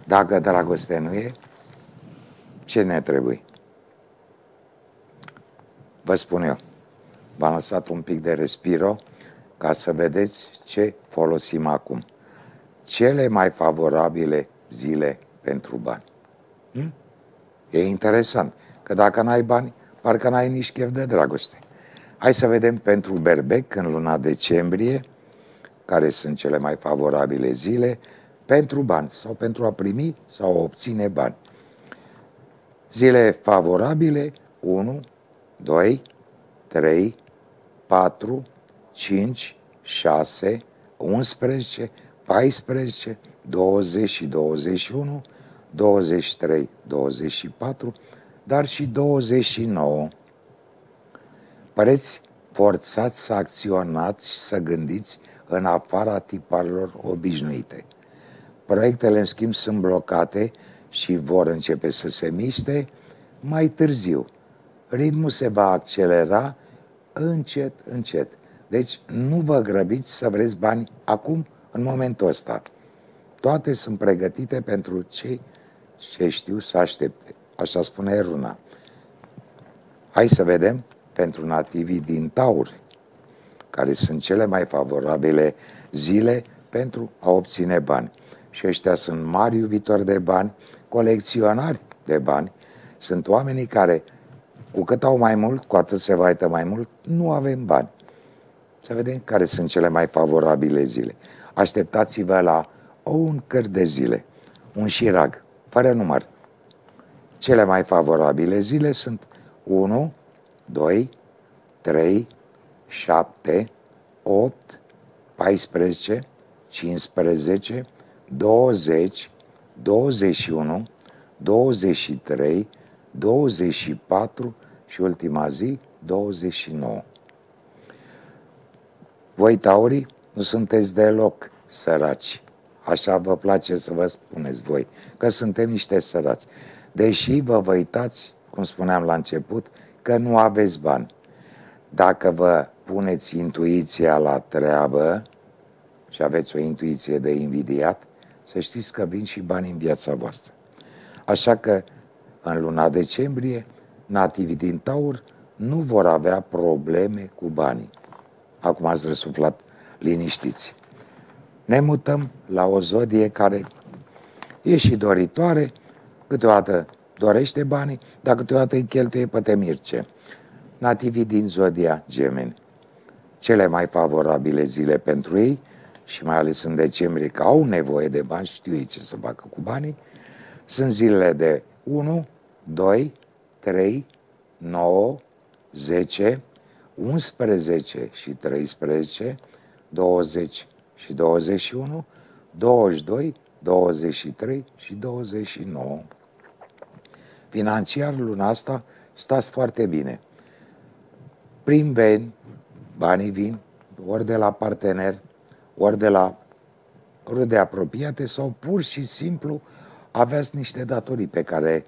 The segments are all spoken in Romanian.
Dacă dragoste nu e, ce ne trebuie? Vă spun eu, v-am lăsat un pic de respiro ca să vedeți ce folosim acum. Cele mai favorabile zile pentru bani. E interesant, că dacă n-ai bani, parcă n-ai nici chef de dragoste. Hai să vedem pentru berbec în luna decembrie, care sunt cele mai favorabile zile pentru bani sau pentru a primi sau a obține bani. Zile favorabile: 1, 2, 3, 4, 5, 6, 11, 14, 20 și 21, 23, 24, dar și 29. Păreți forțați să acționați și să gândiți în afara tiparelor obișnuite. Proiectele, în schimb, sunt blocate și vor începe să se miște mai târziu. Ritmul se va accelera încet, încet. Deci nu vă grăbiți să vreți bani acum, în momentul ăsta. Toate sunt pregătite pentru cei ce știu să aștepte. Așa spune runa. Hai să vedem pentru nativii din Taur, care sunt cele mai favorabile zile pentru a obține bani. Și ăștia sunt mari iubitori de bani, colecționari de bani, sunt oamenii care, cu cât au mai mult, cu atât se vaită mai mult, nu avem bani. Să vedem care sunt cele mai favorabile zile. Așteptați-vă la un căr de zile, un șirag, fără număr. Cele mai favorabile zile sunt 1, 2, 3, 7, 8, 14, 15, 20, 21, 23, 24 și ultima zi, 29. Voi, taurii, nu sunteți deloc săraci. Așa vă place să vă spuneți voi, că suntem niște săraci. Deși vă uitați, cum spuneam la început, că nu aveți bani. Dacă vă puneți intuiția la treabă și aveți o intuiție de invidiat, să știți că vin și bani în viața voastră. Așa că, în luna decembrie, nativii din Taur nu vor avea probleme cu banii. Acum ați răsuflat liniștiți. Ne mutăm la o zodie care e și doritoare, câteodată dorește banii, dar câteodată îi cheltuie pe temirce. Nativii din zodia Gemeni. Cele mai favorabile zile pentru ei, și mai ales în decembrie, că au nevoie de bani, știu ei ce să facă cu banii, sunt zilele de 1, 2, 3, 9, 10, 11 și 13, 20 și 21, 22, 23 și 29. Financiar, luna asta, stați foarte bine. Prin veni, banii vin ori de la partener, ori de la rude apropiate sau pur și simplu aveați niște datorii pe care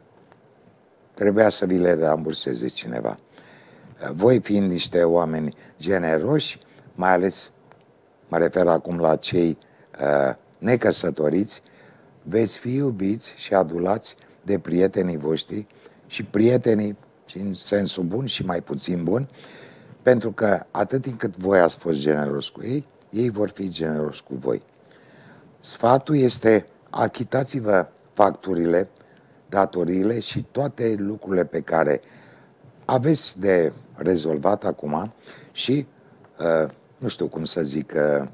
trebuia să vi le ramburseze cineva. Voi fiind niște oameni generoși, mai ales mă refer acum la cei necăsătoriți, veți fi iubiți și adulați de prietenii voștri și prietenii în sensul bun și mai puțin bun, pentru că atât timp cât voi ați fost generos cu ei, ei vor fi generoși cu voi. Sfatul este: achitați-vă facturile, datoriile și toate lucrurile pe care aveți de rezolvat acum și, nu știu cum să zic,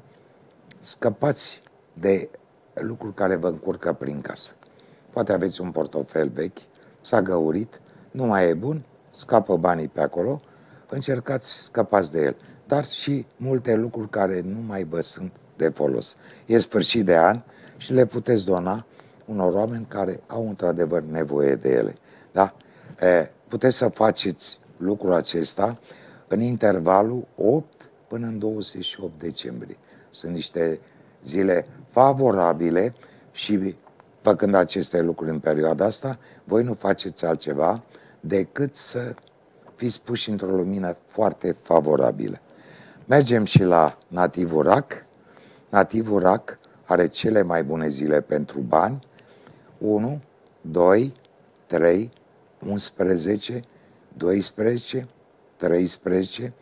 scăpați de lucruri care vă încurcă prin casă. Poate aveți un portofel vechi, s-a găurit, nu mai e bun, scapă banii pe acolo, încercați, scăpați de el. Dar și multe lucruri care nu mai vă sunt de folos. E sfârșit de an și le puteți dona unor oameni care au într-adevăr nevoie de ele. Da? Puteți să faceți lucrul acesta în intervalul 8 până în 28 decembrie. Sunt niște zile favorabile și făcând aceste lucruri în perioada asta, voi nu faceți altceva decât să fiți puși într-o lumină foarte favorabilă. Mergem și la nativul Rac. Nativul Rac are cele mai bune zile pentru bani 1, 2, 3, 11, 12, 13,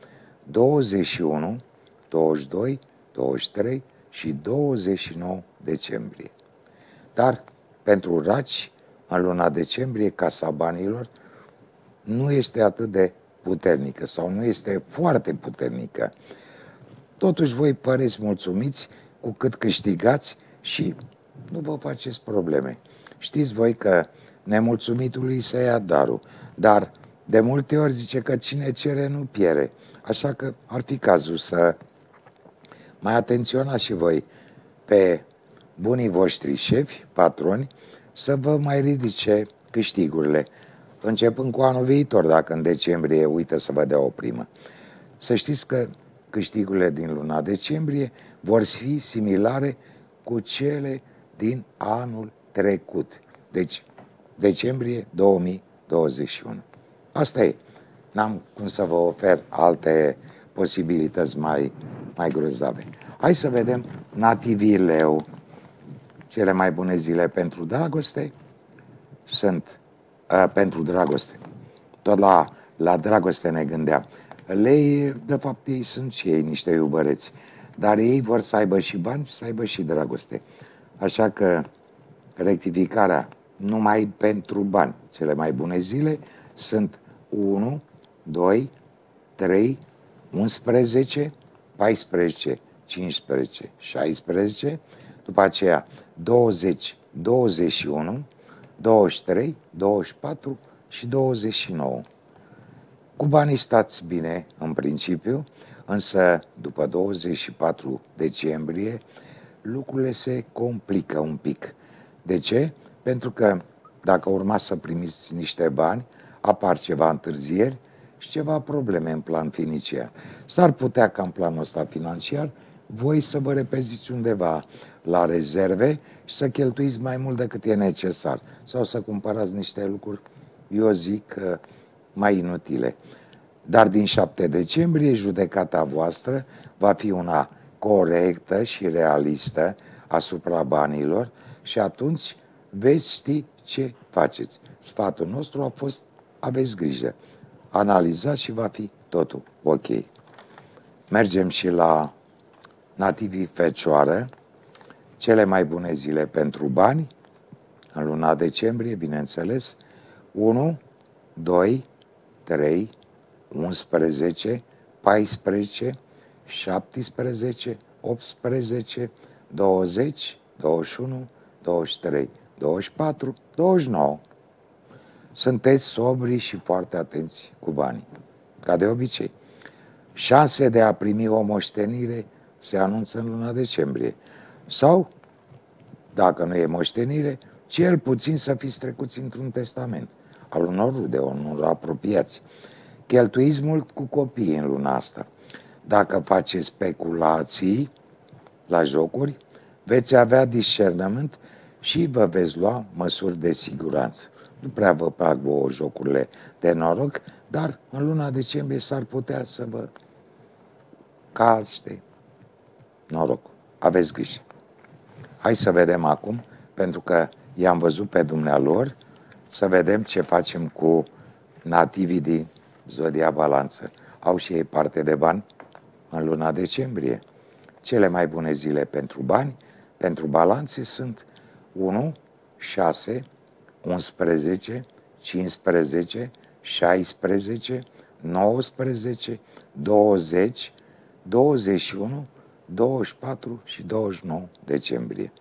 21, 22, 23 și 29 decembrie. Dar pentru raci, în luna decembrie, casa banilor nu este atât de puternică sau nu este foarte puternică. Totuși voi păreți mulțumiți cu cât câștigați și nu vă faceți probleme. Știți voi că nemulțumitului se ia darul, dar de multe ori zice că cine cere nu pierde. Așa că ar fi cazul să mai atenționați și voi pe bunii voștri șefi, patroni, să vă mai ridice câștigurile, începând cu anul viitor, dacă în decembrie uită să vă dea o primă. Să știți că câștigurile din luna decembrie vor fi similare cu cele din anul trecut. Deci, decembrie 2021. Asta e. N-am cum să vă ofer alte posibilități mai grozave. Hai să vedem nativii Leu. Cele mai bune zile pentru dragoste sunt pentru dragoste. Tot la dragoste ne gândeam. Lei, de fapt, ei sunt și ei niște iubăreți. Dar ei vor să aibă și bani, să aibă și dragoste. Așa că rectificarea numai pentru bani. Cele mai bune zile sunt 1, 2, 3, 11, 14, 15, 16, după aceea 20, 21, 23, 24 și 29. Cu banii stați bine în principiu, însă după 24 decembrie lucrurile se complică un pic. De ce? Pentru că dacă urma să primiți niște bani, apar ceva întârzieri și ceva probleme în plan financiar. S-ar putea ca în planul ăsta financiar voi să vă repeziți undeva la rezerve și să cheltuiți mai mult decât e necesar. Sau să cumpărați niște lucruri, eu zic, mai inutile. Dar din 7 decembrie, judecata voastră va fi una corectă și realistă asupra banilor și atunci veți ști ce faceți. Sfatul nostru a fost: aveți grijă, analizați și va fi totul ok. Mergem și la nativii Fecioară. Cele mai bune zile pentru bani în luna decembrie, bineînțeles: 1, 2, 3, 11, 14, 17, 18, 20, 21, 23, 24, 29. Sunteți sobri și foarte atenți cu banii, ca de obicei. Șanse de a primi o moștenire se anunță în luna decembrie. Sau, dacă nu e moștenire, cel puțin să fiți trecuți într-un testament al unor rude, unor apropiați. Cheltuiți mult cu copiii în luna asta. Dacă faceți speculații la jocuri, veți avea discernământ și vă veți lua măsuri de siguranță. Nu prea vă plac vouă jocurile de noroc, dar în luna decembrie s-ar putea să vă calște noroc. Aveți grijă. Hai să vedem acum, pentru că i-am văzut pe dumnealor, să vedem ce facem cu nativii din Zodia Balanță. Au și ei parte de bani în luna decembrie. Cele mai bune zile pentru bani, pentru balanțe, sunt 1, 6, 11, 15, 16, 19, 20, 21, 24 și 29 decembrie.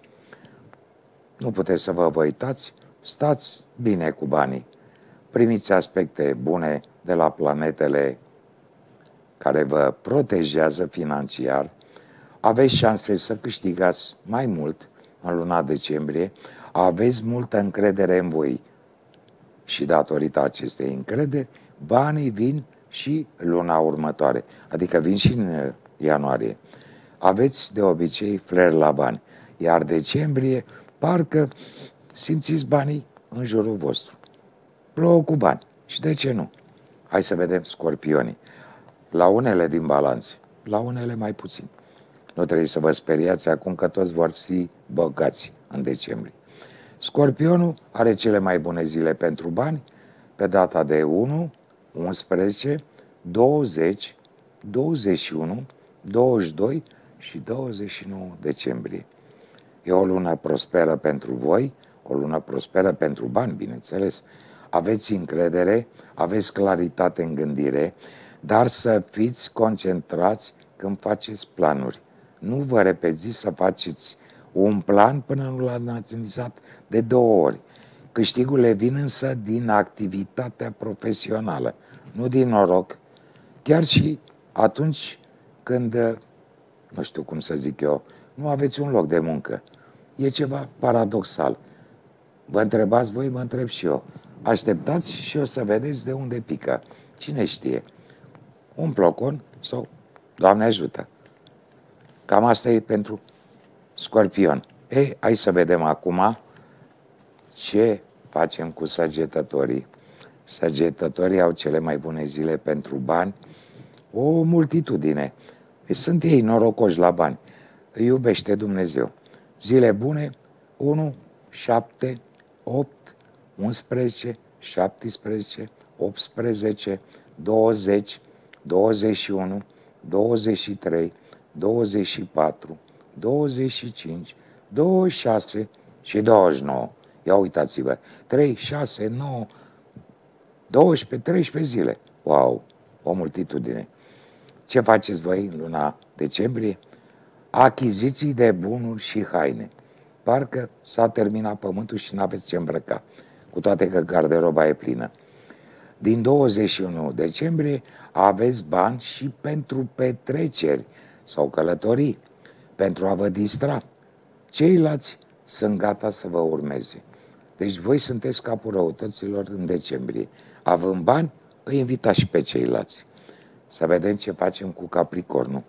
Nu puteți să vă uitați, stați bine cu banii. Primiți aspecte bune de la planetele care vă protejează financiar. Aveți șanse să câștigați mai mult în luna decembrie. Aveți multă încredere în voi. Și datorită acestei încrederi, banii vin și luna următoare. Adică vin și în ianuarie. Aveți de obicei flair la bani. Iar decembrie, parcă simțiți banii în jurul vostru. Plouă cu bani. Și de ce nu? Hai să vedem scorpionii. La unele din balanțe, la unele mai puțin. Nu trebuie să vă speriați acum că toți vor fi băgați în decembrie. Scorpionul are cele mai bune zile pentru bani pe data de 1, 11, 20, 21, 22 și 29 decembrie. E o lună prosperă pentru voi, o lună prosperă pentru bani, bineînțeles. Aveți încredere, aveți claritate în gândire, dar să fiți concentrați când faceți planuri. Nu vă repetiți să faceți un plan până nu l-ați realizat de 2 ori. Câștigurile vin însă din activitatea profesională, nu din noroc. Chiar și atunci când, nu știu cum să zic eu, nu aveți un loc de muncă. E ceva paradoxal. Vă întrebați voi, mă întreb și eu. Așteptați și o să vedeți de unde pică. Cine știe? Un plocon sau Doamne ajută. Cam asta e pentru Scorpion. Ei, hai să vedem acum ce facem cu săgetătorii. Săgetătorii au cele mai bune zile pentru bani, o multitudine. Sunt ei norocoși la bani. Îi iubește Dumnezeu. Zile bune, 1, 7, 8, 11, 17, 18, 20, 21, 23, 24, 25, 26 și 29. Ia uitați-vă, 3, 6, 9, 12, 13 zile. Wow, o multitudine. Ce faceți voi în luna decembrie? Achiziții de bunuri și haine. Parcă s-a terminat pământul și n-aveți ce îmbrăca, cu toate că garderoba e plină. Din 21 decembrie aveți bani și pentru petreceri sau călătorii, pentru a vă distra. Ceilalți sunt gata să vă urmeze. Deci voi sunteți capul răutăților în decembrie. Având bani, îi invitați și pe ceilalți. Să vedem ce facem cu Capricornul.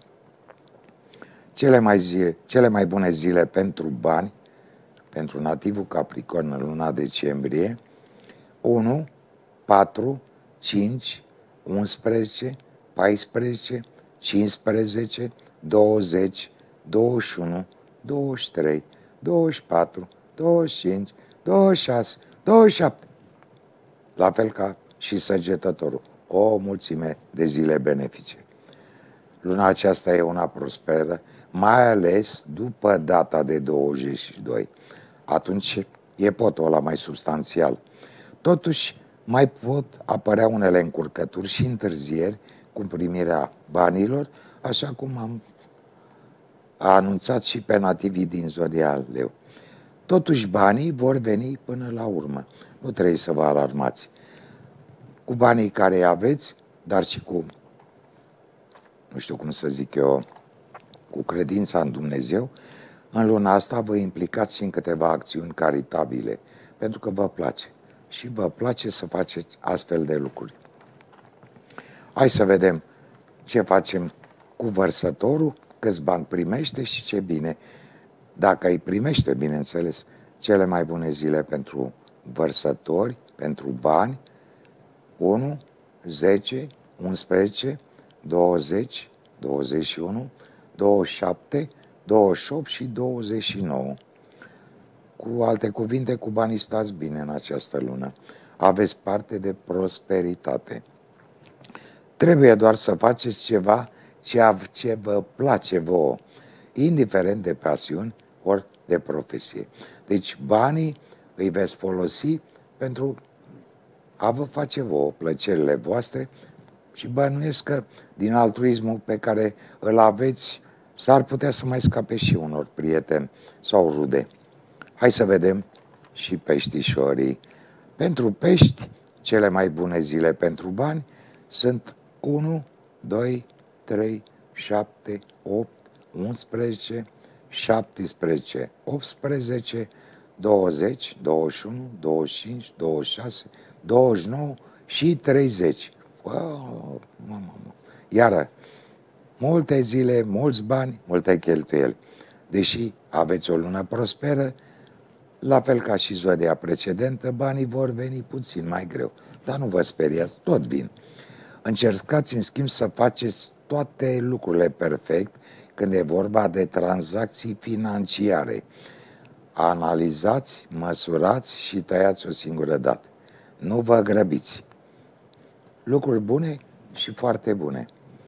Cele mai bune zile pentru bani, pentru nativul Capricorn în luna decembrie, 1, 4, 5, 11, 14, 15, 20, 21, 23, 24, 25, 26, 27. La fel ca și săgetătorul. O mulțime de zile benefice. Luna aceasta e una prosperă, mai ales după data de 22. Atunci e potul ăla mai substanțial. Totuși, mai pot apărea unele încurcături și întârzieri cu primirea banilor, așa cum a anunțat și pe nativii din zodia Leu. Totuși, banii vor veni până la urmă. Nu trebuie să vă alarmați. Cu banii care îi aveți, dar și cu, nu știu cum să zic eu, cu credința în Dumnezeu, în luna asta vă implicați și în câteva acțiuni caritabile, pentru că vă place. Și vă place să faceți astfel de lucruri. Hai să vedem ce facem cu vărsătorul, câți bani primește și ce bine. Dacă îi primește, bineînțeles, cele mai bune zile pentru vărsători, pentru bani, 1, 10, 11, 20, 21, 27, 28 și 29. Cu alte cuvinte, cu banii stați bine în această lună. Aveți parte de prosperitate. Trebuie doar să faceți ceva ce vă place vouă, indiferent de pasiuni ori de profesie. Deci banii îi veți folosi pentru a vă face vouă plăcerile voastre și bănuiesc că din altruismul pe care îl aveți s-ar putea să mai scape și unor prieteni sau rude. Hai să vedem și peștișorii. Pentru pești, cele mai bune zile pentru bani sunt 1, 2, 3, 7, 8, 11, 17, 18, 20, 21, 25, 26, 29 și 30. Wow, mamă. Iară, multe zile, mulți bani, multe cheltuieli. Deși aveți o lună prosperă, la fel ca și zodia precedentă, banii vor veni puțin mai greu. Dar nu vă speriați, tot vin. Încercați, în schimb, să faceți toate lucrurile perfect când e vorba de tranzacții financiare. analizați, măsurați și tăiați o singură dată. Nu vă grăbiți. Lucruri bune și foarte bune.